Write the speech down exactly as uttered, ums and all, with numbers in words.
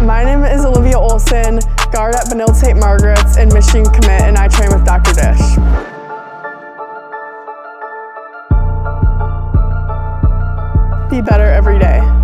My name is Olivia Olson, guard at Benilde Saint Margaret's and Michigan commit, and I train with Doctor Dish. Be better every day.